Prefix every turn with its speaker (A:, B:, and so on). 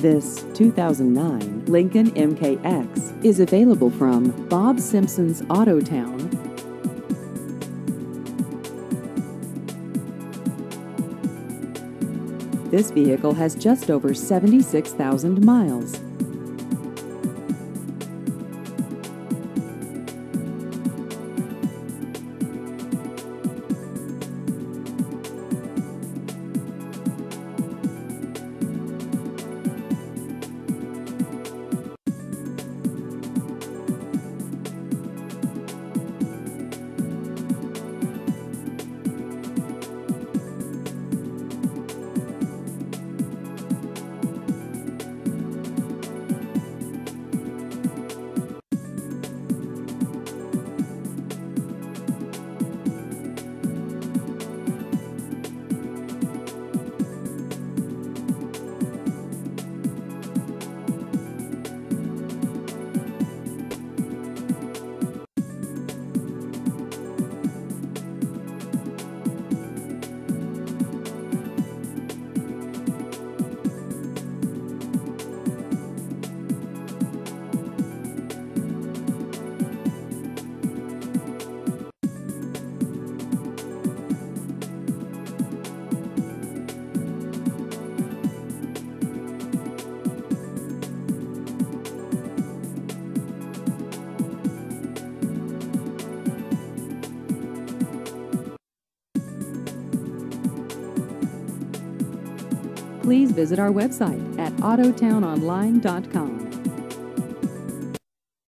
A: This 2009 Lincoln MKX is available from Bob Simpson's Auto Town. This vehicle has just over 76,000 miles. Please visit our website at autotownonline.com.